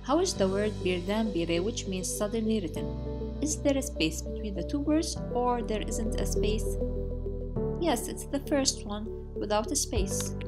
How is the word birdenbire, which means suddenly, written? Is there a space between the two words, or there isn't a space? Yes, it's the first one, without a space.